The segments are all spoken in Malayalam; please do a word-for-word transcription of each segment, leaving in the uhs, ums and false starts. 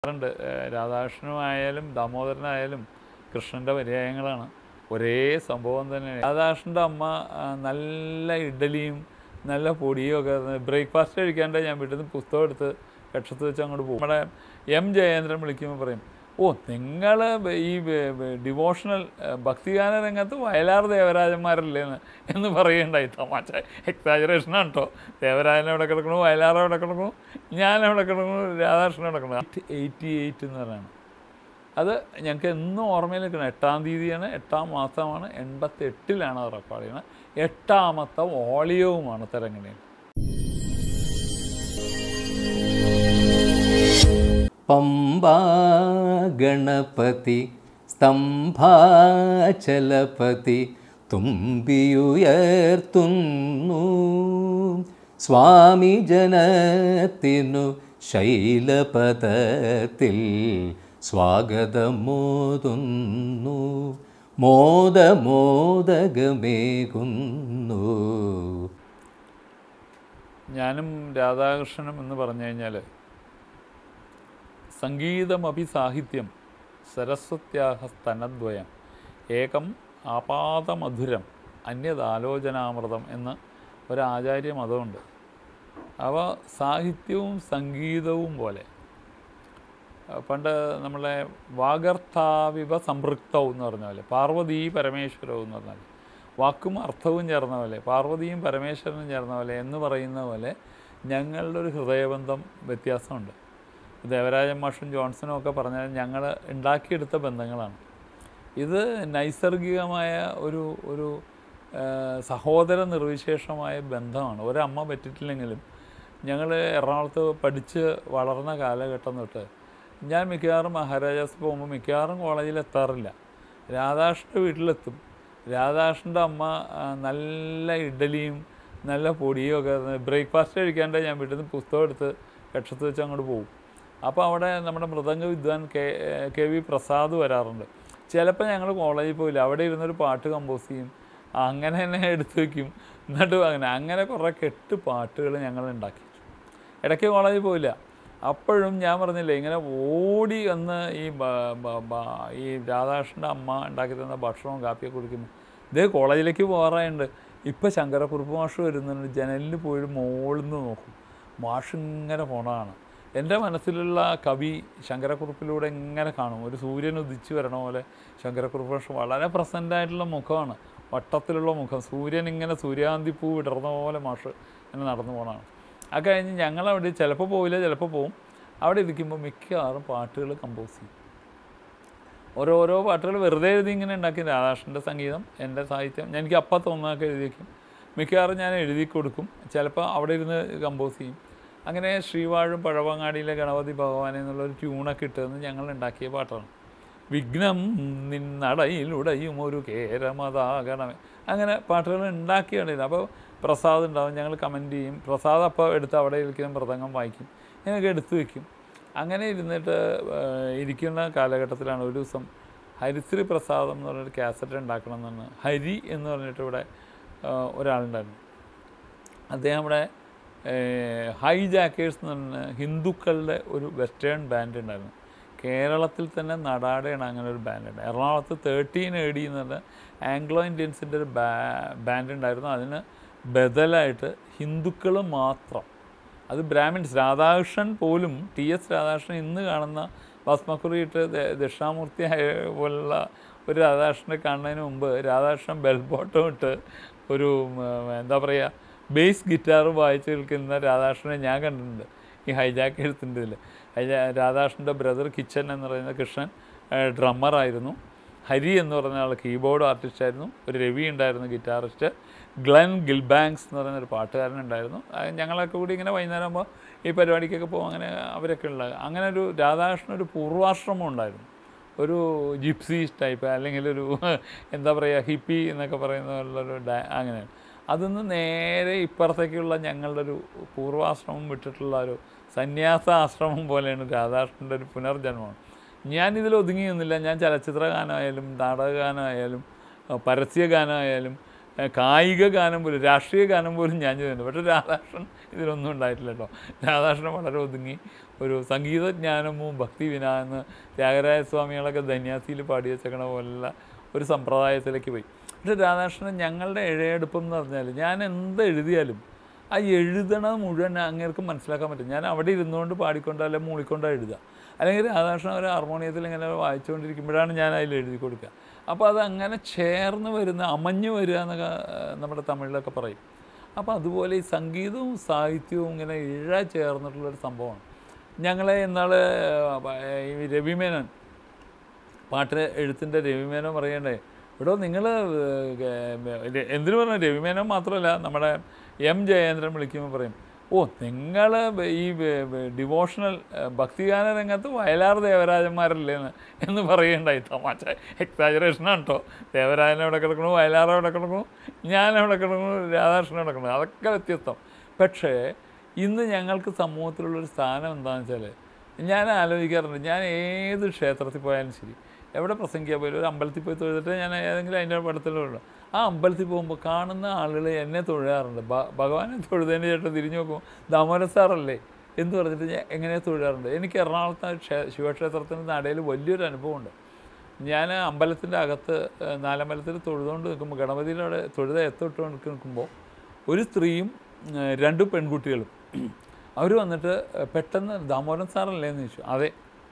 ണ്ട് രാധാകൃഷ്ണനായാലും ദാമോദരനായാലും കൃഷ്ണൻ്റെ പര്യായങ്ങളാണ്. ഒരേ സംഭവം തന്നെ. രാധാകൃഷ്ണൻ്റെ അമ്മ നല്ല ഇഡ്ഡലിയും നല്ല പൊടിയും ഒക്കെ ബ്രേക്ക്ഫാസ്റ്റ് കഴിക്കാണ്ട് ഞാൻ വീട്ടിൽ നിന്ന് പുസ്തകം എടുത്ത് കക്ഷത്ത് വെച്ച് അങ്ങോട്ട് പോകും. നമ്മുടെ എം ജയേന്ദ്രൻ വിളിക്കുമ്പോൾ പറയും, ഓ നിങ്ങൾ ഈ ഡിവോഷണൽ ഭക്തിഗാന രംഗത്ത് വയലാർ ദേവരാജന്മാരല്ലേന്ന് എന്ന് പറയുകയുണ്ടായി. തമാശ എക്സാജറേഷനാണ് കേട്ടോ. ദേവരാജൻ എവിടെ കിടക്കണു, വയലാർ എവിടെ കിടക്കണു, ഞാൻ എവിടെ കിടക്കണു, രാധാകൃഷ്ണൻ എവിടെ കിടക്കണം. എയ്റ്റി എയ്റ്റ് എന്ന് പറയുന്നത് അത് ഞങ്ങൾക്ക് എന്നും ഓർമ്മയിൽ നിൽക്കണം. എട്ടാം തീയതിയാണ്, എട്ടാം മാസമാണ്, എൺപത്തി എട്ടിലാണ് അത് റെക്കോർഡ് ചെയ്യുന്നത്. എട്ടാമത്തെ വോളിയവുമാണ് തരംഗിണി. പമ്പാ ഗണപതി സ്തംഭാചലപതി തുമ്പിയുയർത്തുന്നു സ്വാമി ജനത്തിനു ശൈലപദത്തിൽ സ്വാഗതമോതുന്നു മോദമോദകമേകുന്നു. ഞാനും രാധാകൃഷ്ണനും എന്ന് പറഞ്ഞു കഴിഞ്ഞാൽ സംഗീതമപി സാഹിത്യം സരസ്വത്യാഹ സ്തനദ്വയം ഏകം ആപാതമധുരം അന്യതാലോചനാമൃതം എന്ന് ഒരാചാര്യ മതമുണ്ട്. അവ സാഹിത്യവും സംഗീതവും പോലെ പണ്ട് നമ്മളെ വാഗർത്ഥാവിവ സംപൃക്തവും എന്ന് പറഞ്ഞ പോലെ, പാർവതീ പരമേശ്വരവും എന്ന് പറഞ്ഞാൽ വാക്കും അർത്ഥവും ചേർന്ന പോലെ, പാർവതിയും പരമേശ്വരനും ചേർന്ന പോലെ എന്ന് പറയുന്ന പോലെ ഞങ്ങളുടെ ഒരു ഹൃദയബന്ധം വ്യത്യാസമുണ്ട്. ദേവരാജൻ മാഷും ജോൺസണും ഒക്കെ പറഞ്ഞാൽ ഞങ്ങൾ ഉണ്ടാക്കിയെടുത്ത ബന്ധങ്ങളാണ്. ഇത് നൈസർഗികമായ ഒരു ഒരു സഹോദര നിർവിശേഷമായ ബന്ധമാണ്. ഒരമ്മ പറ്റിയിട്ടില്ലെങ്കിലും ഞങ്ങൾ എറണാകുളത്ത് പഠിച്ച് വളർന്ന കാലഘട്ടം തൊട്ട് ഞാൻ മിക്കവാറും മഹാരാജാസ് പോകുമ്പോൾ മിക്കവാറും കോളേജിൽ എത്താറില്ല. രാധാകൃഷ്ണൻ്റെ വീട്ടിലെത്തും. രാധാകൃഷ്ണൻ്റെ അമ്മ നല്ല ഇഡ്ഡലിയും നല്ല പൊടിയും ഒക്കെ ബ്രേക്ക്ഫാസ്റ്റ് കഴിക്കാണ്ട് ഞാൻ വീട്ടിൽ നിന്ന് പുസ്തകം എടുത്ത് കക്ഷത്ത് വെച്ച് അങ്ങോട്ട് പോകും. അപ്പോൾ അവിടെ നമ്മുടെ മൃദംഗ വിദ്വാൻ കെ കെ വി പ്രസാദ് വരാറുണ്ട്. ചിലപ്പോൾ ഞങ്ങൾ കോളേജിൽ പോയില്ല, അവിടെ ഇരുന്നൊരു പാട്ട് കമ്പോസ് ചെയ്യും, അങ്ങനെ തന്നെ എടുത്തു വയ്ക്കും. എന്നിട്ട് അങ്ങനെ അങ്ങനെ കുറേ കെട്ട് പാട്ടുകൾ ഞങ്ങൾ ഉണ്ടാക്കി. ഇടയ്ക്ക് കോളേജിൽ പോയില്ല. അപ്പോഴും ഞാൻ പറഞ്ഞില്ലേ, ഇങ്ങനെ ഓടി വന്ന് ഈ ഈ രാധാകൃഷ്ണൻ്റെ അമ്മ ഉണ്ടാക്കി തന്ന ഭക്ഷണവും കാപ്പിയൊക്കെ കുടിക്കുമ്പോൾ ഇതേ കോളേജിലേക്ക് പോകാറായുണ്ട്. ഇപ്പോൾ ശങ്കരക്കുറുപ്പ് മാഷ് വരുന്നുണ്ട്. ജനലിൽ പോയി മുകളിൽ നിന്ന് നോക്കും, മാഷ് ഇങ്ങനെ പോണതാണ്. എൻ്റെ മനസ്സിലുള്ള കവി ശങ്കരക്കുറുപ്പിലൂടെ ഇങ്ങനെ കാണും. ഒരു സൂര്യൻ ഉദിച്ച് വരണ പോലെ ശങ്കരക്കുറുപ്പ് മാഷ് വളരെ പ്രസൻ്റായിട്ടുള്ള മുഖമാണ്, വട്ടത്തിലുള്ള മുഖം. സൂര്യൻ ഇങ്ങനെ സൂര്യാന്തി പൂ വിടർന്ന പോലെ മാഷ് ഇങ്ങനെ നടന്നു പോകണതാണ്. ആ കഴിഞ്ഞ് ഞങ്ങളവിടെ ചിലപ്പോൾ പോവില്ല, ചിലപ്പോൾ പോവും. അവിടെ ഇരിക്കുമ്പോൾ മിക്കവാറും പാട്ടുകൾ കമ്പോസ് ചെയ്യും. ഓരോരോ പാട്ടുകൾ വെറുതെ എഴുതി ഇങ്ങനെ ഉണ്ടാക്കി. രാധാകൃഷ്ണൻ്റെ സംഗീതം, എൻ്റെ സാഹിത്യം, എനിക്ക് അപ്പം തോന്നാനൊക്കെ എഴുതി വയ്ക്കും. മിക്കവാറും ഞാൻ എഴുതി കൊടുക്കും, ചിലപ്പോൾ അവിടെ ഇരുന്ന് കമ്പോസ് ചെയ്യും. അങ്ങനെ ശ്രീവാഴും പഴവങ്ങാടിയിലെ ഗണപതി ഭഗവാൻ എന്നുള്ളൊരു ട്യൂണൊക്കെ ഇട്ടതെന്ന് ഞങ്ങൾ ഉണ്ടാക്കിയ പാട്ടാണ്. വിഘ്നം നിന്നടയിലുടയും ഒരു കേരമതാകണമേ, അങ്ങനെ പാട്ടുകൾ ഉണ്ടാക്കിയാണ്. അപ്പോൾ പ്രസാദ് ഉണ്ടാവും, ഞങ്ങൾ കമൻറ്റ് ചെയ്യും. പ്രസാദ് അപ്പോൾ എടുത്ത് അവിടെ ഇരിക്കുന്ന മൃദംഗം വായിക്കും, ഞങ്ങൾക്ക് എടുത്തു വയ്ക്കും. അങ്ങനെ ഇരുന്നിട്ട് ഇരിക്കുന്ന കാലഘട്ടത്തിലാണ് ഒരു ദിവസം ഹരിശ്രീ പ്രസാദം എന്ന് പറഞ്ഞൊരു കാസറ്റ് ഉണ്ടാക്കണം എന്നാണ്. ഹരി എന്ന് പറഞ്ഞിട്ട് ഇവിടെ ഒരാളുണ്ടായിരുന്നു. അദ്ദേഹം ഇവിടെ ഹൈജാക്കേഴ്സ് എന്ന് പറഞ്ഞ ഹിന്ദുക്കളുടെ ഒരു വെസ്റ്റേൺ ബാൻഡ് ഉണ്ടായിരുന്നു. കേരളത്തിൽ തന്നെ നടാടെയാണ് അങ്ങനെ ഒരു ബാൻഡ് ഉണ്ട്. എറണാകുളത്ത് തേർട്ടീൻ എ ഡി എന്ന് പറഞ്ഞ ആംഗ്ലോ ഇന്ത്യൻസിൻ്റെ ഒരു ബാ ബാൻഡ് ഉണ്ടായിരുന്നു. അതിന് ബദലായിട്ട് ഹിന്ദുക്കൾ മാത്രം, അത് ബ്രാഹ്മിൻസ്, രാധാകൃഷ്ണൻ പോലും, ടി എസ് രാധാകൃഷ്ണൻ ഇന്ന് കാണുന്ന ഭസ്മക്കുറിയിട്ട് ദക്ഷിണാമൂർത്തി പോലുള്ള ഒരു രാധാകൃഷ്ണനെ കാണുന്നതിന് മുമ്പ് രാധാകൃഷ്ണൻ ബെൽബോട്ടം ഇട്ട് ഒരു എന്താ പറയുക ബേസ് ഗിറ്റാർ വായിച്ച് നിൽക്കുന്ന രാധാകൃഷ്ണനെ ഞാൻ കണ്ടിട്ടുണ്ട് ഈ ഹൈജാക്കേഴ്സിൻ്റെ ഇതിൽ. ഹൈജാ രാധാകൃഷ്ണൻ്റെ ബ്രദർ കിച്ചൻ എന്ന് പറയുന്ന കൃഷ്ണൻ ഡ്രമ്മറായിരുന്നു. ഹരി എന്ന് പറഞ്ഞ ആൾ കീബോർഡ് ആർട്ടിസ്റ്റായിരുന്നു. ഒരു രവി ഉണ്ടായിരുന്നു ഗിറ്റാറിസ്റ്റ്. ഗ്ലെൻ ഗിൽബാങ്ക്സ് എന്ന് പറയുന്നൊരു പാട്ടുകാരനുണ്ടായിരുന്നു. ഞങ്ങളൊക്കെ കൂടി ഇങ്ങനെ വൈകുന്നേരം ആകുമ്പോൾ ഈ പരിപാടിക്കൊക്കെ പോകും. അങ്ങനെ അവരൊക്കെ ഉള്ള അങ്ങനെ ഒരു രാധാകൃഷ്ണൻ ഒരു പൂർവാശ്രമം ഉണ്ടായിരുന്നു. ഒരു ജിപ്സി ടൈപ്പ്, അല്ലെങ്കിൽ ഒരു എന്താ പറയുക ഹിപ്പി എന്നൊക്കെ പറയുന്ന പോലുള്ളൊരു ഡാ അങ്ങനെയാണ്. അതിന്ന് നേരെ ഇപ്പുറത്തേക്കുള്ള ഞങ്ങളുടെ ഒരു പൂർവാശ്രമം വിട്ടിട്ടുള്ള ഒരു സന്യാസ ആശ്രമം പോലെയാണ് രാധാകൃഷ്ണൻ്റെ ഒരു പുനർജന്മം. ഞാനിതിൽ ഒതുങ്ങി നിന്നില്ല. ഞാൻ ചലച്ചിത്ര ഗാനമായാലും നാടകഗാനമായാലും പരസ്യഗാനമായാലും കായിക ഗാനം പോലും രാഷ്ട്രീയ ഗാനം പോലും ഞാൻ ചെയ്തിട്ടുണ്ട്. പക്ഷേ രാധാകൃഷ്ണൻ ഇതിലൊന്നും ഉണ്ടായിട്ടില്ല കേട്ടോ. രാധാകൃഷ്ണൻ വളരെ ഒതുങ്ങി ഒരു സംഗീതജ്ഞാനവും ഭക്തി വിന എന്ന് ത്യാഗരായ സ്വാമികളൊക്കെ ധന്യാസിയിൽ പാടി വെച്ചേക്കണ പോലുള്ള ഒരു സമ്പ്രദായത്തിലേക്ക് പോയി. പക്ഷേ രാധാകൃഷ്ണൻ ഞങ്ങളുടെ ഇഴയെടുപ്പം എന്ന് പറഞ്ഞാൽ ഞാൻ എന്ത് എഴുതിയാലും ആ എഴുതണത് മുഴുവൻ അങ്ങേർക്ക് മനസ്സിലാക്കാൻ പറ്റും. ഞാൻ അവിടെ ഇരുന്നുകൊണ്ട് പാടിക്കൊണ്ടോ അല്ലെങ്കിൽ മൂളിക്കൊണ്ടോ എഴുതുക, അല്ലെങ്കിൽ രാധാകൃഷ്ണൻ ഒരു ഹാർമോണിയത്തിൽ ഇങ്ങനെ വായിച്ചുകൊണ്ടിരിക്കുമ്പോഴാണ് ഞാൻ അതിൽ എഴുതി കൊടുക്കുക. അപ്പോൾ അത് അങ്ങനെ ചേർന്ന് വരുന്ന അമഞ്ഞു വരിക എന്നൊക്കെ നമ്മുടെ തമിഴിലൊക്കെ പറയും. അപ്പോൾ അതുപോലെ ഈ സംഗീതവും സാഹിത്യവും ഇങ്ങനെ ഇഴ ചേർന്നിട്ടുള്ളൊരു സംഭവമാണ്. ഞങ്ങളെ ഇന്നാൾ ഈ രവിമേനോൻ പാട്ട് എഴുത്തിൻ്റെ രവിമേനോൻ പറയണ്ടേ, എടോ നിങ്ങൾ എന്തിനു പറഞ്ഞ രവിമേനോൻ മാത്രമല്ല നമ്മുടെ എം ജയേന്ദ്രൻ വിളിക്കുമ്പോൾ പറയും, ഓ നിങ്ങൾ ഈ ഡിവോഷണൽ ഭക്തിഗാന രംഗത്ത് വയലാർ ദേവരാജന്മാരല്ലേ എന്ന് എന്ന് പറയുകയുണ്ടായി. തമാശ എക്സാജറേഷനാണ് കേട്ടോ. ദേവരാജൻ എവിടെ കിടക്കണു, വയലാർ എവിടെ കിടക്കണു, ഞാൻ എവിടെ കിടക്കണു, രാധാകൃഷ്ണൻ എവിടെ കിടക്കണു, അതൊക്കെ വ്യത്യസ്തം. പക്ഷേ ഇന്ന് ഞങ്ങൾക്ക് സമൂഹത്തിലുള്ളൊരു സ്ഥാനം എന്താണെന്ന് വെച്ചാൽ ഞാൻ ആലോചിക്കാറുണ്ട്. ഞാൻ ഏത് ക്ഷേത്രത്തിൽ പോയാലും ശരി, എവിടെ പ്രസംഗിക്കാൻ പോയാലും ഒരു അമ്പലത്തിൽ പോയി തൊഴുതിട്ട് ഞാൻ ഏതെങ്കിലും അതിൻ്റെ പടത്തിലുള്ള ആ അമ്പലത്തിൽ പോകുമ്പോൾ കാണുന്ന ആളുകൾ എന്നെ തൊഴുകാറുണ്ട്. ഭഗവാനെ തൊഴുതതിന് ചേട്ടൻ തിരിഞ്ഞു നോക്കുമ്പോൾ ദാമോദരൻ സാറല്ലേ എന്ന് പറഞ്ഞിട്ട് ഞാൻ എങ്ങനെ തൊഴുകാറുണ്ട്. എനിക്ക് എറണാകുളത്തെ ക്ഷേ ശിവക്ഷേത്രത്തിൻ്റെ നടയിൽ വലിയൊരു അനുഭവമുണ്ട്. ഞാൻ അമ്പലത്തിൻ്റെ അകത്ത് നാലമ്പലത്തിൽ തൊഴുതുകൊണ്ട് നിൽക്കുമ്പോൾ ഗണപതിയുടെ അവിടെ തൊഴുത എത്തിട്ടുകൊണ്ട് നിൽക്കുമ്പോൾ ഒരു സ്ത്രീയും രണ്ട് പെൺകുട്ടികളും അവർ വന്നിട്ട് പെട്ടെന്ന് ദാമോദരൻ സാറല്ലേ എന്ന് ചോദിച്ചു. അതെ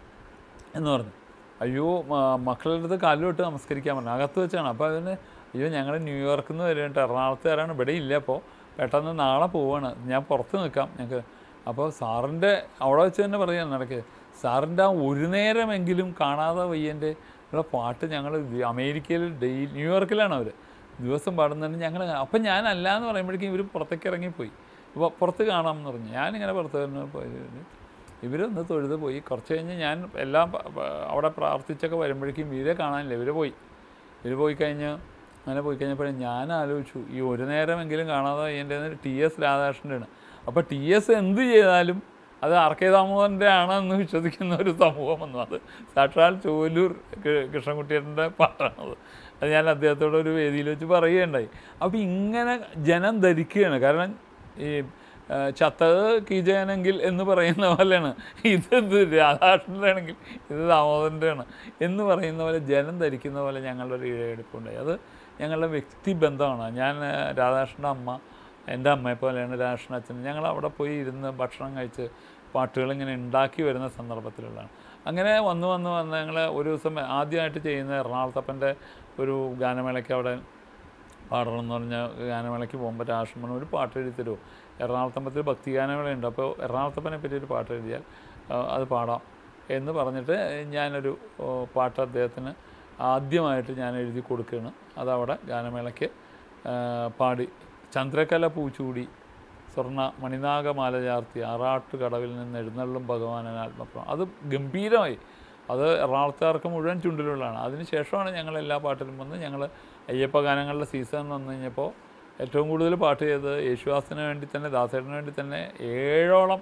എന്ന് പറഞ്ഞു. അയ്യോ മക്കളുടെ അടുത്ത് കാലിലോട്ട് നമസ്കരിക്കാൻ പറഞ്ഞു. അകത്ത് വെച്ചാണ്. അപ്പോൾ അതിന് അയ്യോ ഞങ്ങൾ ന്യൂയോർക്കിൽ നിന്ന് വരുന്നുണ്ട്, എറണാകുളത്തുകാരാണ്, ഇവിടെ ഇല്ല, അപ്പോൾ പെട്ടെന്ന് നാളെ പോവാണ്, ഞാൻ പുറത്ത് നിൽക്കാം ഞങ്ങൾക്ക്. അപ്പോൾ സാറിൻ്റെ അവിടെ വെച്ച് തന്നെ പറയാൻ നടക്കുക, സാറിൻ്റെ ആ ഒരു നേരമെങ്കിലും കാണാതെ വയ്യൻ്റെ ഉള്ള പാട്ട് ഞങ്ങൾ അമേരിക്കയിൽ ഡെയിലി ന്യൂയോർക്കിലാണ് അവർ ദിവസം പാടുന്നതിന് ഞങ്ങൾ. അപ്പം ഞാനല്ല എന്ന് പറയുമ്പോഴേക്കും ഇവർ പുറത്തേക്ക് ഇറങ്ങിപ്പോയി. അപ്പോൾ പുറത്ത് കാണാമെന്ന് പറഞ്ഞു. ഞാനിങ്ങനെ പുറത്ത് തന്നെ പോയി. ഇവരൊന്ന് തൊഴുത് പോയി. കുറച്ച് കഴിഞ്ഞ് ഞാൻ എല്ലാം അവിടെ പ്രാർത്ഥിച്ചൊക്കെ വരുമ്പോഴേക്കും ഇവരെ കാണാനില്ല, ഇവർ പോയി. ഇവർ പോയി കഴിഞ്ഞ് അങ്ങനെ പോയി കഴിഞ്ഞപ്പോഴേ ഞാൻ ആലോചിച്ചു, ഈ ഒരു നേരമെങ്കിലും കാണാതെ എൻ്റെ ടി എസ് രാധാകൃഷ്ണൻ്റെയാണ്. അപ്പോൾ ടി എസ് എന്ത് ചെയ്താലും അത് ആർ കെ ദാമോദരൻ്റെ ആണെന്ന് വിശ്വസിക്കുന്ന ഒരു സമൂഹം വന്നു. അത് സാക്ഷാൽ ചോലൂർ കൃഷ്ണൻകുട്ടിയുടെ പാട്ടാണത്. അത് ഞാൻ അദ്ദേഹത്തോട് ഒരു വേദിയിൽ വെച്ച് പറയുകയുണ്ടായി. അപ്പോൾ ഇങ്ങനെ ജനം ധരിക്കുകയാണ്. കാരണം ഈ ചത്തത് കീജയനെങ്കിൽ എന്ന് പറയുന്ന പോലെയാണ് ഇത് രാധാകൃഷ്ണൻ്റെ ആണെങ്കിൽ ഇത് ദാമോദരൻ്റെയാണ് എന്ന് പറയുന്ന പോലെ ജനം ധരിക്കുന്ന പോലെ ഞങ്ങളുടെ ഒരു ഇഴയെടുപ്പുണ്ടായി. അത് ഞങ്ങളുടെ വ്യക്തിബന്ധമാണ്. ഞാൻ രാധാകൃഷ്ണൻ്റെ അമ്മ എൻ്റെ അമ്മയെ പോലെയാണ് രാധാകൃഷ്ണൻ അച്ഛൻ. ഞങ്ങൾ അവിടെ പോയി ഇരുന്ന് ഭക്ഷണം കഴിച്ച് പാട്ടുകളിങ്ങനെ ഉണ്ടാക്കി വരുന്ന സന്ദർഭത്തിലുള്ളതാണ്. അങ്ങനെ വന്ന് വന്ന് വന്ന് ഞങ്ങൾ ഒരു ദിവസം ആദ്യമായിട്ട് ചെയ്യുന്ന എറണാകുളത്തപ്പൻ്റെ ഒരു ഗാനമേളയ്ക്ക് അവിടെ പാടണം എന്ന് പറഞ്ഞാൽ ഗാനമേളയ്ക്ക് പോകുമ്പോൾ രാഷ്ട്രമൻ ഒരു പാട്ട് എഴുതി തരുമോ, എറണാകുളത്തമ്പലത്തിൽ ഭക്തി ഗാനമേളയുണ്ട്, അപ്പോൾ എറണാകുളത്തപ്പനെ പറ്റി ഒരു പാട്ട് എഴുതിയാൽ അത് പാടാം എന്ന് പറഞ്ഞിട്ട് ഞാനൊരു പാട്ട് അദ്ദേഹത്തിന് ആദ്യമായിട്ട് ഞാൻ എഴുതി കൊടുക്കുകയാണ്. അതവിടെ ഗാനമേളയ്ക്ക് പാടി. ചന്ദ്രകല പൂച്ചൂടി സ്വർണ്ണ മണിനാഗമാല ചാർത്തി ആറാട്ട് കടവിൽ നിന്ന് എഴുന്നള്ളും ഭഗവാനൻ ആത്മപ്രം, അത് ഗംഭീരമായി. അത് എറണാകുളത്തുകാർക്ക് മുഴുവൻ ചുണ്ടിലുള്ളതാണ്. അതിന് ശേഷമാണ് ഞങ്ങൾ എല്ലാ പാട്ടിലും വന്ന് ഞങ്ങൾ അയ്യപ്പ ഗാനങ്ങളുടെ സീസൺ വന്നു കഴിഞ്ഞപ്പോൾ ഏറ്റവും കൂടുതൽ പാട്ട് ചെയ്തത് യേശുദാസിന് വേണ്ടി തന്നെ ദാസേട്ടന് വേണ്ടി തന്നെ ഏഴോളം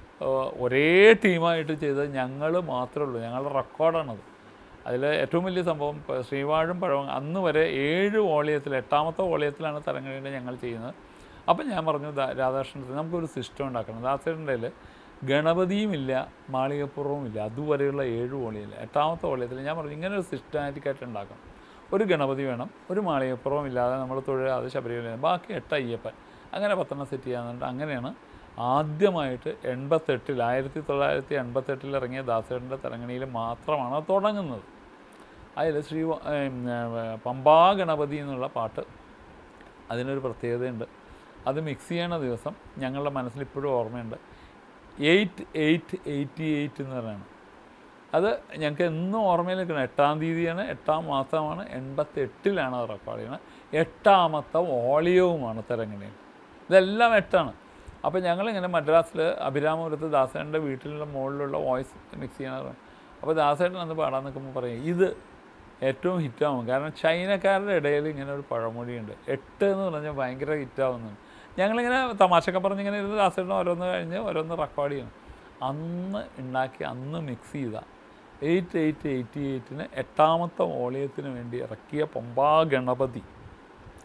ഒരേ ടീമായിട്ട് ചെയ്തത് ഞങ്ങൾ മാത്രമേ ഉള്ളൂ. ഞങ്ങളുടെ റെക്കോർഡാണത്. അതിൽ ഏറ്റവും വലിയ സംഭവം ശ്രീവാഴും പഴവും അന്ന് വരെ ഏഴ് വോളിയത്തിൽ എട്ടാമത്തെ വോളിയത്തിലാണ് തരംഗിണീടെ ഞങ്ങൾ ചെയ്യുന്നത്. അപ്പം ഞാൻ പറഞ്ഞു രാധാകൃഷ്ണത്തിൽ നമുക്കൊരു സിസ്റ്റം ഉണ്ടാക്കണം. ദാസേട്ടൻ്റെ ഗണപതിയുമില്ല മാളികപ്പുറവുമില്ല, അതുവരെയുള്ള ഏഴ് വോളിയല്ല. എട്ടാമത്തെ വോളിയത്തിൽ ഞാൻ പറഞ്ഞു ഇങ്ങനെ ഒരു സിസ്റ്റമാറ്റിക്കായിട്ട് ഉണ്ടാക്കണം. ഒരു ഗണപതി വേണം, ഒരു മാളികപ്പുറവും ഇല്ലാതെ നമ്മൾ തൊഴിലാതെ ശബരിമല, ബാക്കി എട്ട് അയ്യപ്പൻ, അങ്ങനെ പത്തെണ്ണം സെറ്റ് ചെയ്യാന്നുണ്ട്. അങ്ങനെയാണ് ആദ്യമായിട്ട് എൺപത്തെട്ടിൽ ആയിരത്തി തൊള്ളായിരത്തി എൺപത്തെട്ടിൽ ഇറങ്ങിയ ദാസേട്ടൻ്റെ തരംഗിണിയിൽ മാത്രമാണ് തുടങ്ങുന്നത്. അതിൽ ശ്രീ പമ്പാ ഗണപതി എന്നുള്ള പാട്ട് അതിനൊരു പ്രത്യേകതയുണ്ട്. അത് മിക്സ് ചെയ്യണ ദിവസം ഞങ്ങളുടെ മനസ്സിൽ ഇപ്പോഴും ഓർമ്മയുണ്ട്. എയ്റ്റ് എയ്റ്റ് എയ്റ്റി എയ്റ്റ് എന്ന് പറയുന്നത് അത് ഞങ്ങൾക്ക് എന്നും ഓർമ്മയിൽ നിൽക്കണം. എട്ടാം തീയതിയാണ്, എട്ടാം മാസമാണ്, എൺപത്തെട്ടിലാണ് അത് റെക്കോർഡ് ചെയ്യുന്നത്. എട്ടാമത്തെ വോളിയവുമാണ് തരംഗിണിയിൽ. ഇതെല്ലാം എട്ടാണ്. അപ്പോൾ ഞങ്ങളിങ്ങനെ മദ്രാസിൽ അഭിരാമപുരത്ത് ദാസേട്ടൻ്റെ വീട്ടിലുള്ള മുകളിലുള്ള വോയിസ് മിക്സ് ചെയ്യണത്. അപ്പോൾ ദാസേട്ടൻ അന്ന് പാടാൻ നിൽക്കുമ്പോൾ പറയും ഇത് ഏറ്റവും ഹിറ്റാവും. കാരണം ചൈനക്കാരുടെ ഇടയിൽ ഇങ്ങനെ ഒരു പഴമൊഴിയുണ്ട്, എട്ട് എന്ന് പറഞ്ഞാൽ ഭയങ്കര ഹിറ്റാവുന്നതാണ്. ഞങ്ങളിങ്ങനെ തമാശയൊക്കെ പറഞ്ഞിങ്ങനെ ഇരുന്ന് ദാസേട്ടൻ ഓരോന്ന് കഴിഞ്ഞ് ഓരോന്ന് റെക്കോർഡ് ചെയ്യണം. അന്ന് ഉണ്ടാക്കി അന്ന് മിക്സ് ചെയ്ത എയ്റ്റ് എയ്റ്റ് എയ്റ്റി എയ്റ്റിന് എട്ടാമത്തെ വോളിയത്തിന് വേണ്ടി ഇറക്കിയ പമ്പാ ഗണപതി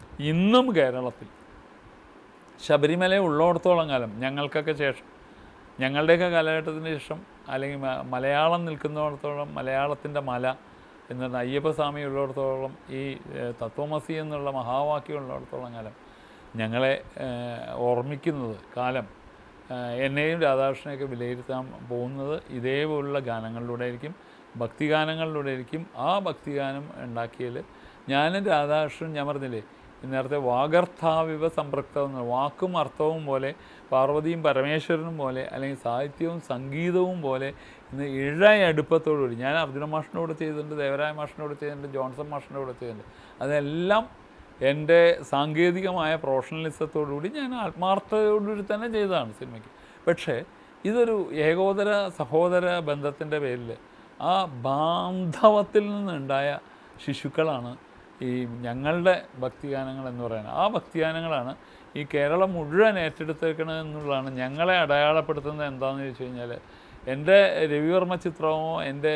ഇന്നും കേരളത്തിൽ ശബരിമല ഉള്ളിടത്തോളം കാലം ഞങ്ങൾക്കൊക്കെ ശേഷം ഞങ്ങളുടെയൊക്കെ കാലഘട്ടത്തിന് ശേഷം അല്ലെങ്കിൽ മലയാളം നിൽക്കുന്നിടത്തോളം മലയാളത്തിൻ്റെ മല എന്നുള്ള അയ്യപ്പസ്വാമി ഉള്ളിടത്തോളം ഈ തത്വമസി എന്നുള്ള മഹാവാക്യം ഉള്ളിടത്തോളം കാലം ഞങ്ങളെ ഓർമ്മിക്കുന്നത് കാലം എന്നെയും രാധാകൃഷ്ണനെയൊക്കെ വിലയിരുത്താൻ പോകുന്നത് ഇതേപോലുള്ള ഗാനങ്ങളിലൂടെ ആയിരിക്കും, ഭക്തിഗാനങ്ങളിലൂടെ ആയിരിക്കും. ആ ഭക്തിഗാനം ഉണ്ടാക്കിയതിൽ ഞാനും രാധാകൃഷ്ണൻ, ഞാൻ പറഞ്ഞില്ലേ നേരത്തെ വാഗർത്ഥാവിവ സംപൃക്തം എന്ന വാക്കും അർത്ഥവും പോലെ പാർവതിയും പരമേശ്വരനും പോലെ അല്ലെങ്കിൽ സാഹിത്യവും സംഗീതവും പോലെ ഇന്ന് ഇഴയടുപ്പത്തോടുകൂടി ഞാൻ അർജുന മാഷിനോട് ചെയ്തിട്ടുണ്ട്, ദേവരായ മാഷിനോട് ചെയ്തിട്ടുണ്ട്, ജോൺസൺ മാഷിനോട് ചെയ്തിട്ടുണ്ട്. അതെല്ലാം എൻ്റെ സാങ്കേതികമായ പ്രൊഫഷണലിസത്തോടുകൂടി ഞാൻ ആത്മാർത്ഥതയോടുകൂടി തന്നെ ചെയ്തതാണ് സിനിമയ്ക്ക്. പക്ഷേ ഇതൊരു ഏകോദര സഹോദര ബന്ധത്തിൻ്റെ പേരിൽ ആ ബാന്ധവത്തിൽ നിന്നുണ്ടായ ശിശുക്കളാണ് ഈ ഞങ്ങളുടെ ഭക്തിഗാനങ്ങൾ എന്ന് പറയുന്നത്. ആ ഭക്തിഗാനങ്ങളാണ് ഈ കേരളം മുഴുവൻ ഏറ്റെടുത്തേക്കണത് എന്നുള്ളതാണ് ഞങ്ങളെ അടയാളപ്പെടുത്തുന്നത്. എന്താണെന്ന് ചോദിച്ചു കഴിഞ്ഞാൽ എൻ്റെ രവിവർമ്മ ചിത്രമോ എൻ്റെ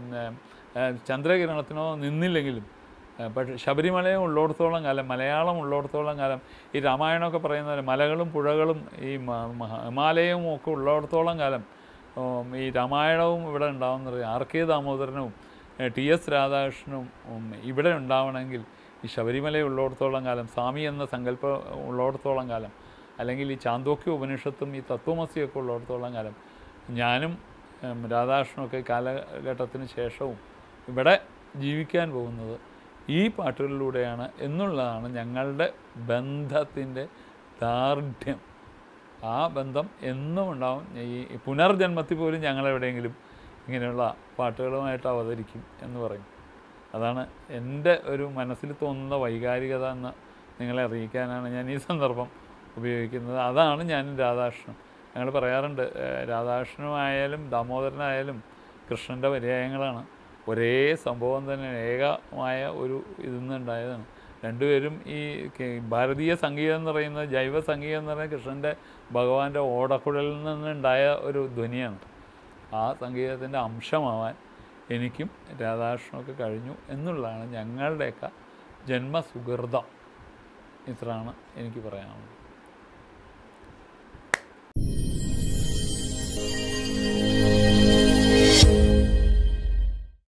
ചന്ദ്രകിരണത്തിനോ നിന്നില്ലെങ്കിലും പക്ഷേ ശബരിമലയും ഉള്ളിടത്തോളം കാലം, മലയാളം ഉള്ളിടത്തോളം കാലം, ഈ രാമായണമൊക്കെ പറയുന്ന മലകളും പുഴകളും ഈ ഹിമാലയവും ഒക്കെ ഉള്ളിടത്തോളം കാലം ഈ രാമായണവും ഇവിടെ ഉണ്ടാവുന്നത് ആർ കെ ദാമോദരനും ടി എസ് രാധാകൃഷ്ണനും ഇവിടെ ഉണ്ടാവണമെങ്കിൽ ഈ ശബരിമല ഉള്ളിടത്തോളം കാലം, സ്വാമി എന്ന സങ്കല്പം ഉള്ളിടത്തോളം കാലം, അല്ലെങ്കിൽ ഈ ചാന്തോക്യ ഉപനിഷത്തും ഈ തത്വമസിയൊക്കെ ഉള്ളിടത്തോളം കാലം ഞാനും രാധാകൃഷ്ണനൊക്കെ കാലഘട്ടത്തിന് ശേഷവും ഇവിടെ ജീവിക്കാൻ പോകുന്നത് ഈ പാട്ടുകളിലൂടെയാണ് എന്നുള്ളതാണ് ഞങ്ങളുടെ ബന്ധത്തിൻ്റെ ദാർഢ്യം. ആ ബന്ധം എന്നും ഉണ്ടാവും. ഈ പുനർജന്മത്തിൽ പോലും ഞങ്ങളെവിടെയെങ്കിലും ഇങ്ങനെയുള്ള പാട്ടുകളുമായിട്ട് അവതരിക്കും എന്ന് പറയും. അതാണ് എൻ്റെ ഒരു മനസ്സിൽ തോന്നുന്ന വൈകാരികത എന്ന് നിങ്ങളെ അറിയിക്കാനാണ് ഞാൻ ഈ സന്ദർഭം ഉപയോഗിക്കുന്നത്. അതാണ് ഞാനും രാധാകൃഷ്ണൻ. ഞങ്ങൾ പറയാറുണ്ട്, രാധാകൃഷ്ണനുമായാലും ദാമോദരനായാലും കൃഷ്ണൻ്റെ പര്യായങ്ങളാണ്. ഒരേ സംഭവം തന്നെ, ഏകമായ ഒരു ഇതിൽ നിന്നുണ്ടായതാണ്. രണ്ടുപേരും ഈ ഭാരതീയ സംഗീതം എന്ന് പറയുന്നത്, ജൈവ സംഗീതം എന്ന് പറയുന്നത് കൃഷ്ണൻ്റെ ഭഗവാന്റെ ഓടക്കുഴലിൽ നിന്നുണ്ടായ ഒരു ധ്വനിയാണ്. ആ സംഗീതത്തിൻ്റെ അംശമാവാൻ എനിക്കും രാധാകൃഷ്ണനൊക്കെ കഴിഞ്ഞു എന്നുള്ളതാണ് ഞങ്ങളുടെയൊക്കെ ജന്മസുഹൃതം. ഇത്രയാണ് എനിക്ക് പറയാനുള്ളത്.